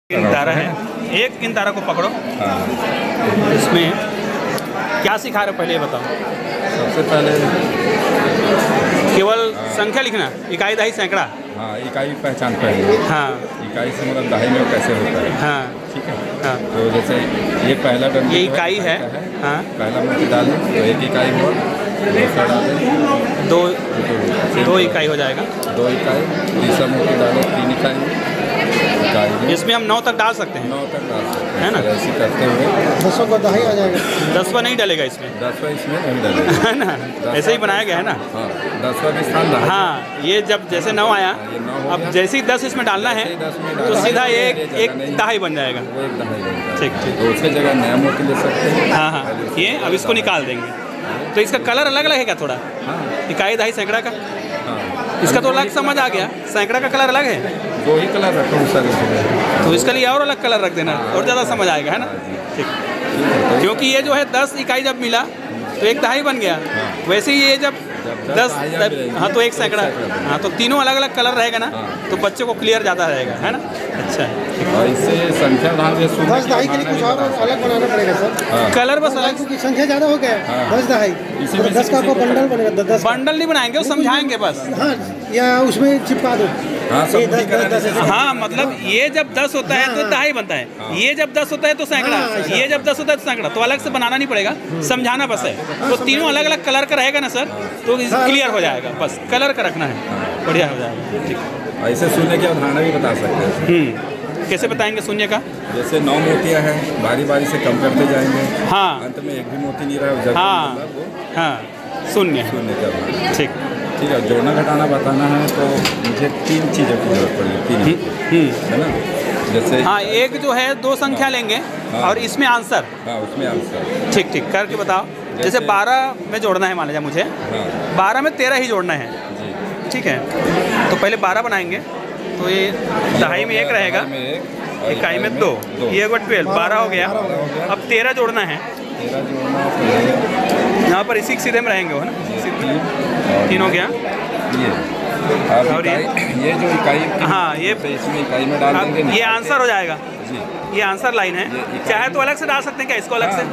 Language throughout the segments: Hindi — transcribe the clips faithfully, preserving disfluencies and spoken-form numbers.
किंतारा है, एक किंतारा को पकड़ो। हाँ। इसमें क्या सिखा रहे हो पहले ये बताओ। सबसे पहले केवल संख्या लिखना, इकाई दहाई सैकड़ा। हाँ, इकाई पहचान पहले। हाँ, इकाई से मतलब दहाई में कैसे होता है। हाँ, ठीक है। हाँ, तो जैसे ये पहला डंडा ये इकाई है। हाँ, पहला मोती डालें तो एक इकाई हुआ, दूसरा डालें दो दो, दो इकाई हो जाएगा। दो इकाई, तीसरा मोती डालें तीन इकाई, इकाई इसमें हम नौ तक डाल सकते हैं, नौ तक डाल सकते हैं है ना। ऐसे करते हुए दसों का दहाई आ जाएगा। दसवां नहीं डलेगा इसमें, दसवां इसमें नहीं डालेगा, है ना। ऐसे ही बनाया गया है ना। हाँ, दसवां के स्थान दहाई। हाँ, ये जब जैसे नौ आया, ये नौ हो अब गया। जैसे ही दस इसमें डालना है जैसे ही दस में तो डालना सीधा है, एक ये जगह एक नहीं- दहाई बन जाएगा। वो एक दहाई बन जाएगा। ठीक ठीक। तो उसकी जगह नया मोती ले सकते हैं। हाँ हाँ, ये अब इसको निकाल देंगे। तो इसका कलर अलग अलग है क्या थोड़ा, हाँ इकाई दहाई सैकड़ा का? हाँ, इसका तो अलग समझ आ गया, सैकड़ा का कलर अलग है, दो ही कलर रखो सर इसमें। तो इसके लिए और अलग कलर रख देना और ज़्यादा समझ आएगा, है ना। ठीक, क्योंकि ये जो है दस इकाई जब मिला तो एक दहाई बन गया, वैसे ही ये जब जब दस दहाइयाँ दस- मिलेंगी, हाँ तो एक सैकड़ा। सैकड़ा। हाँ, तो तीनों अलग अलग कलर रहेगा ना, हाँ। तो बच्चे को क्लियर ज़्यादा रहेगा, है ना। अच्छा है। और इससे संख्या ध्यान से सुन दस दहाई के लिए कुछ और अलग बनाना पड़ेगा सर। हाँ, कलर बस अलग, क्योंकि संख्या ज़्यादा हो गया हाँ। दस दहाई, इसी तो में दस से का किसी आपको को बंडल बनेगा द- दस का। बंडल नहीं बनाएंगे, वो समझाएंगे बस। हाँ, या उसमें चिपका दो। हाँ, सब ये दस ठीक है, दस दस ऐसे। हाँ, मतलब ये जब दस होता है तो दहाई बनता है, ये जब दस होता है तो सैकड़ा, हाँ, ऐसा। ये जब दस होता है तो सैकड़ा, तो अलग से बनाना नहीं पड़ेगा, समझाना बस है। तो तीनों अलग अलग कलर का रहेगा ना सर, तो क्लियर हो जाएगा, बस कलर का रखना है, बढ़िया हो जाएगा। ठीक। ऐसे शून्य की अवधारणा भी बता सकते हैं। हम्म, कैसे बताएंगे शून्य का? जैसे नौ मोतियाँ हैं, बारी बारी से कम करते जाएंगे, हाँ अंत में एक भी मोती नहीं रहा, जब हाँ मतलब वो हाँ, शून्य। शून्य की अवधारणा। ठीक। ठीक है, जोड़ना घटाना बताना है तो मुझे तीन चीज़ों की जरूरत पड़ेगी, तीन हम्म, है ना। जैसे हाँ, एक जो है दो संख्या लेंगे हाँ। और इसमें आंसर। हाँ, उसमें आंसर। ठीक ठीक करके बताओ। जैसे जैसे- बारह में जोड़ना है मान लीजिए मुझे, हाँ बारह में तेरह ही जोड़ना है, जी। ठीक है। तो पहले बारह बनाएंगे, तो ये दहाई में एक रहेगा, दहाई में एक और इकाई में दो, ये एक बार ट्वेल्व, बारह हो गया। बारह हो गया। अब तेरह जोड़ना है, तेरह जोड़ना है, यहाँ पर इसी के सीधे में रहेंगे वो ना, तीन और तीन हो गया। ये अब और ये? इकाई- ये जो इकाई की- हाँ, ये- तो इसमें इकाई में डाल देंगे अब ना। ये आंसर हो जाएगा, जी, ये आंसर लाइन है। ये इकाई- चाहे तो अलग से डाल सकते हैं क्या, इसको अलग से,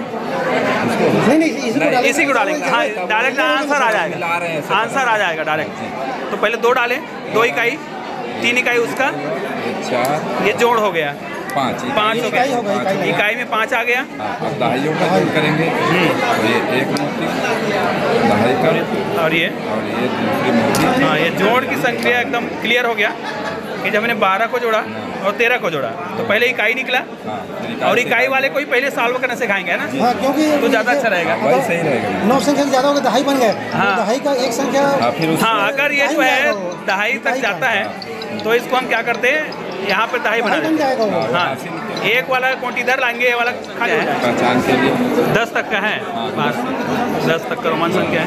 नहीं नहीं, इसी को नहीं, डालेंगे। इसी को डालेंगे। हाँ, डायरेक्ट आंसर आ मिला रहे जाएगा, हैं सब। आंसर आ जाएगा डायरेक्ट। तो पहले दो डालें, दो इकाई, तीन इकाई उसका, ये चार ये जोड़ हो गया, पाँच पाँच हो इकाई हो गया, गया, इकाई। इकाई में पाँच आ गया। हाँ, अब दहाइयों का जोड़ करेंगे तो ये एक मोती दहाई का और ये और ये दूसरी मोती। हाँ, ये जोड़ की संख्या एकदम क्लियर हो गया कि जब हमने बारह को जोड़ा और तेरह को जोड़ा तो पहले इकाई निकला, हाँ, फिर और से इकाई वाले को ही पहले सॉल्व करना सिखाएंगे, है ना, हाँ, क्योंकि तो ज़्यादा अच्छा रहेगा। हाँ, वही सही रहेगा। नौ संख्या से ज़्यादा हो गया, दहाई बन गया। हाँ। तो दहाई का एक संख्या। हाँ, फिर उसमें- हाँ, अगर ये जो है दहाई तक इकाई का। जाता है तो इसको हम क्या करते हैं, यहाँ पर दहाई बना दहाई बन देते हैं। जाएगा वो। हाँ, एक वाला क्वांटी इधर लाएंगे, ये वाला खाली हो जाएगा। पहचान के लिए दस तक का है, हाँ, बस दस तक का रोमन संख्या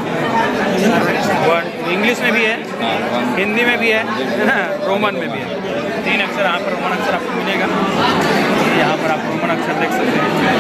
है, वर्ड इंग्लिश में भी है, हाँ, वन- हिंदी में भी है, है ना, रोमन में भी है। तीन अक्षर यहाँ पर रोमन अक्षर आपको मिलेगा, यहाँ पर आप रोमन अक्षर देख सकते हैं,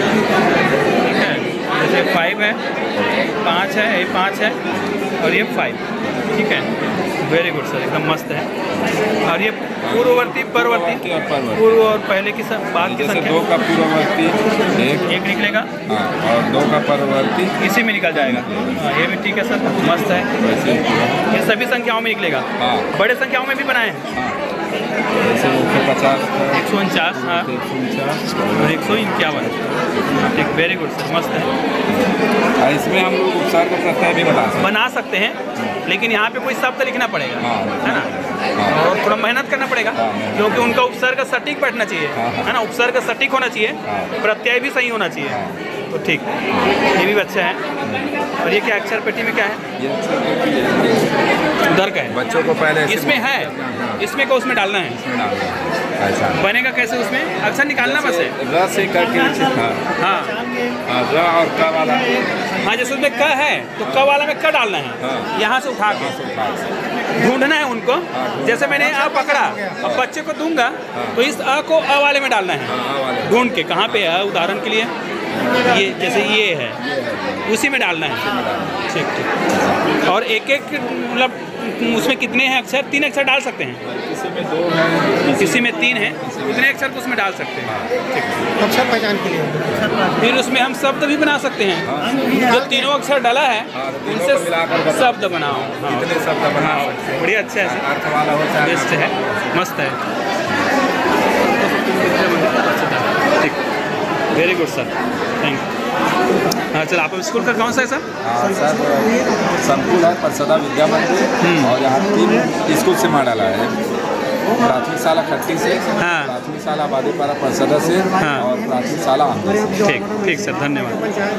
ठीक है। जैसे फाइव है, पाँच है, ये पाँच है और ये फाइव, ठीक है। वेरी गुड सर, एकदम मस्त है। और ये पूर्ववर्ती परवर्ती, और परवर्ती। पूर्व और पहले की सब बाद की जैसे संख्या, दो का पूर्ववर्ती एक, एक निकलेगा, हाँ, और दो का परवर्ती इसी में निकल जाएगा। हाँ, ये भी ठीक है सर, मस्त है। वैसे ये सभी संख्याओं में निकलेगा, हाँ, बड़े संख्याओं में भी बनाए हैं, हाँ, जैसे एक सौ पचास का एक सौ उनचास, हाँ, एक सौ उनचास और एक सौ इक्यावन। ठीक, वेरी गुड सर, मस्त है। और इसमें हम लोग उपसार का प्रत्यय भी बता सकते हैं। बना सकते हैं, लेकिन यहाँ पे कोई शब्द लिखना पड़ेगा, हाँ, है ना, हाँ, और थोड़ा मेहनत करना पड़ेगा, हाँ, क्योंकि उनका उपसर्ग सटीक बैठना चाहिए, हाँ, हाँ। है ना, उपसर्ग सटीक होना चाहिए, हाँ। प्रत्यय भी सही होना चाहिए, हाँ। तो ठीक, ये भी अच्छा है। और ये क्या अक्षर पेटी में क्या है, ये अच्छा उधर का है, बच्चों को पहले ऐसे- इसमें है, इसमें को उसमें डालना है, इसमें डालना है, ऐसा बनेगा कैसे, उसमें अक्षर निकालना बस है। र से करके नीचे, हाँ, हाँ हाँ, र और क वाला हाँ, जैसे उसमें क है तो क वाला में क डालना है, हाँ। यहाँ से उठा के यहाँ से उठा के। ढूंढना है उनको। जैसे मैंने अ पकड़ा, अब बच्चे को दूंगा तो इस अ को अ वाले में डालना है, हाँ, आ वाले ढूंढ के कहाँ पे है, उदाहरण के लिए ये जैसे ये है, उसी में डालना है। ठीक ठीक। और एक एक मतलब उसमें कितने हैं अक्षर? तीन अक्षर डाल सकते हैं, किसी में दो है, किसी में तीन है, उतने अक्षर को उसमें डाल सकते हैं। अक्षर पहचान के लिए। फिर उसमें हम शब्द भी बना सकते हैं, जो तीनों अक्षर डाला है हाँ, तो तीनों उनसे को मिलाकर बताओ। शब्द बनाओ। हाँ, कितने शब्द बना सकते हैं। बढ़िया, अच्छा है, अर्थ वाला होता है, बेस्ट है, मस्त है। ठीक, very good sir, thank you. हाँ चल, आप स्कूल का कौन सा है सर? हाँ सर, संकुल है परसदा विद्या मंदिर, और यहाँ तीन स्कूल से मॉडल है। प्राथमिक शाला खट्टी से, हाँ। प्राथमिक शाला आबादीपाड़ा परसदा से, हाँ। और प्राथमिक शाला आंध्र से। ठीक ठीक सर, धन्यवाद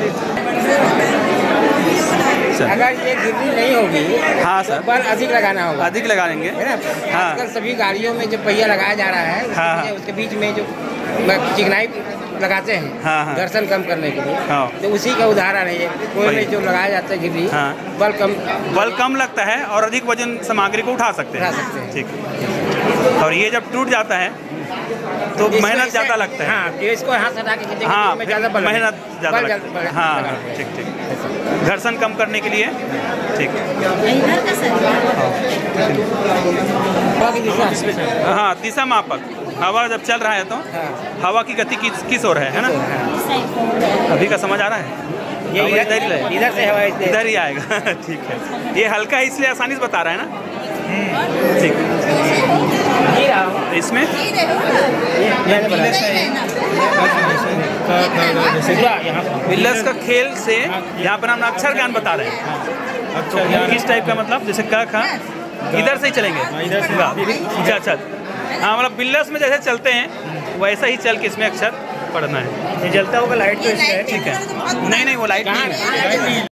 सर। अगर ये गिरनी नहीं होगी, हाँ सर, बल अधिक लगाना होगा, अधिक लगा लेंगे। है ना। हाँ। आजकल सभी गाड़ियों में जो पहिया लगाया जा रहा है, हाँ, हाँ। उसके बीच में जो चिकनाई लगाते हैं, हाँ, हाँ। घर्षण कम करने के लिए, हाँ। तो उसी का उदाहरण है ये। कोई में जो लगाया जाता है गिरनी, हाँ। बल कम बल कम लगता है और अधिक वजन सामग्री को उठा सकते हैं। उठा सकते हैं। ठीक, और ये जब टूट जाता है तो इसको मेहनत ऐसे- ज़्यादा लगता है। हाँ, तो इसको हाथ हटा के खींचेंगे, हाँ, तो इसमें ज़्यादा बल मेहनत लगेगा। ज़्यादा बल लगता है। बल- हाँ, लगा- ठीक ठीक, घर्षण कम करने के लिए। ठीक, हवा की दिशा। हाँ, दिशा मापक। हवा जब चल रहा है तो हाँ। हवा की गति किस किस ओर है, है ना? अभी का समझ आ रहा है? ये हवा इधर इधर ही रहेगा। इधर से हवा इधर इधर ही आएगा। ठीक है, ये हल्का है इसलिए आसानी से बता रहा है ना। ठीक, ही रहा हूँ। इसमें ये- मैंने बताया। पूरा यहाँ पर। विल्लस का खेल से यहाँ पर हम अक्षर ज्ञान बता रहे हैं। तो किस टाइप का, मतलब जैसे क खा इधर से ही चलेंगे, इधर से। अच्छा अच्छा, हाँ, मतलब बिल्लस में जैसे चलते हैं वैसा ही चल के इसमें अक्षर पढ़ना है। ये जलता होगा लाइट तो इसमें है। ठीक है, नहीं नहीं वो लाइट नहीं है।